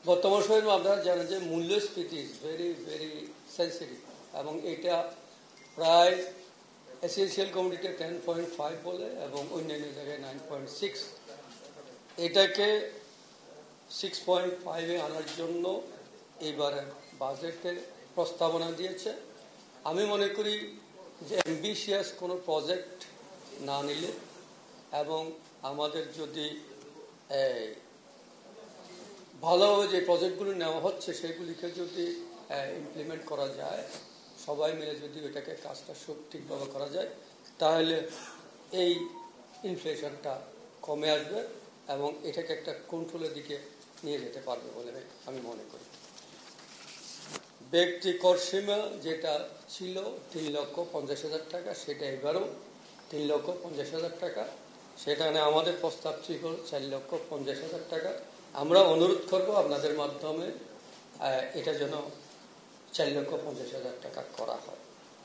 বর্তমান সময়ে আপনারা জানেন যে মূল্যস্ফীতি ইজ ভেরি ভেরি সেন্সিটিভ এবং এটা প্রায় এসেনশিয়াল কমোডিটি 10.5 বলে এবং অন্যান্য জায়গায় 9.6। এটাকে 6.5-এ আনার জন্য এইবারে বাজেটে প্রস্তাবনা দিয়েছে। আমি মনে করি যে অ্যাম্বিশিয়াস কোনো প্রজেক্ট না নিলে এবং আমাদের যদি ভালোভাবে যে প্রজেক্টগুলো নেওয়া হচ্ছে সেগুলিকে যদি ইমপ্লিমেন্ট করা যায়, সবাই মিলে যদি ওইটাকে কাজটা ঠিকভাবে করা যায়, তাহলে এই ইনফ্লেশনটা কমে আসবে এবং এটাকে একটা কন্ট্রোলের দিকে নিয়ে যেতে পারবে বলে আমি মনে করি। ব্যক্তি কর সীমা যেটা ছিল 3,50,000 টাকা, সেটা এবারও 3,50,000 টাকা। সেখানে আমাদের প্রস্তাব ছিল 4,50,000 টাকা। আমরা অনুরোধ করব আপনাদের মাধ্যমে এটা যেন 4,50,000 টাকা করা হয়।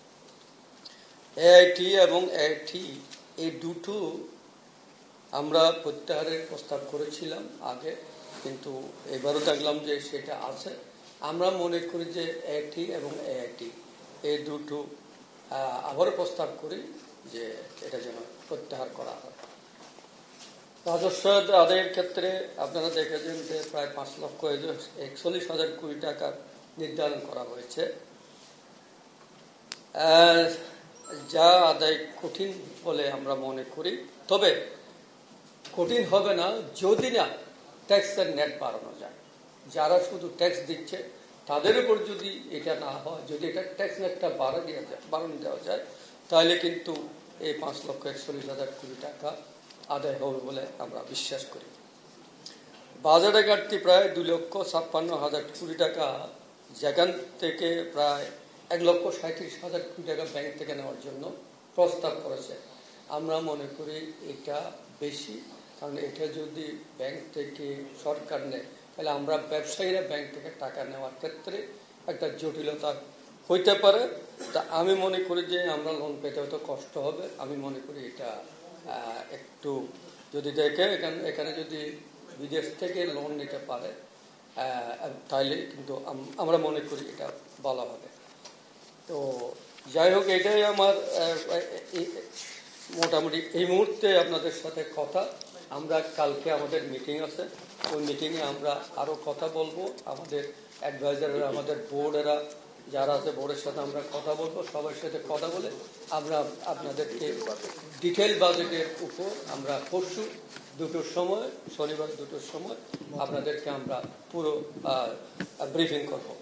এআইটি এবং এআইটি এই দুটো আমরা প্রত্যাহারের প্রস্তাব করেছিলাম আগে, কিন্তু এবারও দেখলাম যে সেটা আছে। আমরা মনে করি যে এআইটি এবং এআইটি এই দুটো আবারও প্রস্তাব করি যে এটা যেন প্রত্যাহার করা হয়। রাজস্ব আদায়ের ক্ষেত্রে আপনারা দেখেছেন যে প্রায় 5,41,000 কোটি টাকা নির্ধারণ করা হয়েছে, যা আদায় কঠিন বলে আমরা মনে করি। তবে কঠিন হবে না যদি না ট্যাক্সের নেট বাড়ানো যায়। যারা শুধু ট্যাক্স দিচ্ছে তাদের উপর যদি এটা না হয়, যদি এটা ট্যাক্স নেটটা বাড়ানো দেওয়া যায়, তাহলে কিন্তু এই 5,41,000 কোটি টাকা আদায় হবে বলে আমরা বিশ্বাস করি। বাজারে ঘাটতি প্রায় 2,56,000 কোটি টাকা, যেখান থেকে প্রায় 1,37,000 কোটি টাকা ব্যাংক থেকে নেওয়ার জন্য প্রস্তাব করেছে। আমরা মনে করি এটা বেশি, কারণ এটা যদি ব্যাংক থেকে সরকার নেয় তাহলে আমরা ব্যবসায়ীরা ব্যাংক থেকে টাকা নেওয়ার ক্ষেত্রে একটা জটিলতা হইতে পারে। তা আমি মনে করি যে আমরা লোন পেতে হয়তো কষ্ট হবে। আমি মনে করি এটা একটু যদি দেখে এখানে যদি বিদেশ থেকে লোন নিতে পারে তাহলে কিন্তু আমরা মনে করি এটা ভালো হবে। তো যাই হোক, এটাই আমার মোটামুটি এই মুহূর্তে আপনাদের সাথে কথা। আমরা কালকে আমাদের মিটিং আছে, ওই মিটিংয়ে আমরা আরও কথা বলবো। আমাদের অ্যাডভাইজাররা, আমাদের বোর্ডেরা যারা আছে, বোর্ডের সাথে আমরা কথা বলবো। সবার সাথে কথা বলে আমরা আপনাদেরকে ডিটেল বাজেটের উপর আমরা পরশু 2টোর সময়, শনিবার 2টোর সময় আপনাদেরকে আমরা পুরো ব্রিফিং করবো।